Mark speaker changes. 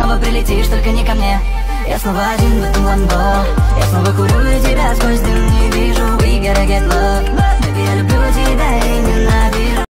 Speaker 1: снова прилетишь, только не ко мне. Я снова один в этом ламбо, я снова курю и тебя